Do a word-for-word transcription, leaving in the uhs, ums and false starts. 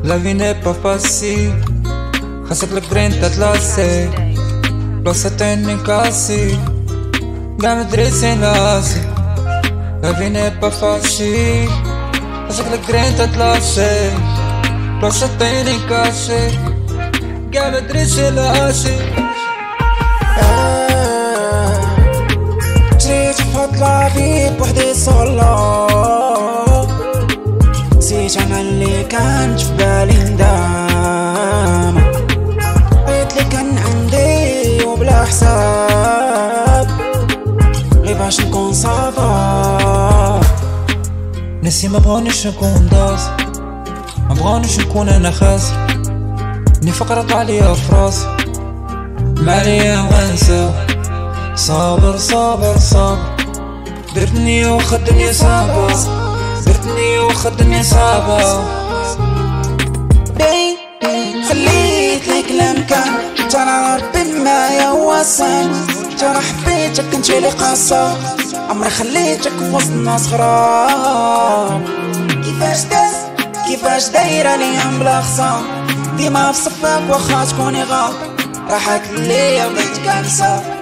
La vie n'est pas facile. خاصك الجرين تتلاسي بلاصة تاني كاسي قاع مدرسي ناسي. La vie n'est pas facile. خاصك الجرين تتلاسي بلاصة تاني كاسي قاع مدرسي ناسي. جريت بفضل لافي بوحدي صولو، نسيت انا اللي كان فبالي ندامة، بقيت اللي كان عندي وبلا حساب غير باش نكون صافا. ناسي مبغونيش نكون داس، مبغونيش نكون انا خاسر، اني فقرة طالية فراسي معليا وغنسى. صابر صابر صابر درتني وخدني صابر، درتني وخدني صابر. بي خليت لي كلام كان ترى ربي ما يوصل، ترى حبيتك انتي اللي قاصة، عمري خليتك وسطنا صغار. كيفاش داز كيفاش دايرة ليا بلا خصام، ديما في صفك واخا تكوني غاب، راحك ليا بغيت كنسى.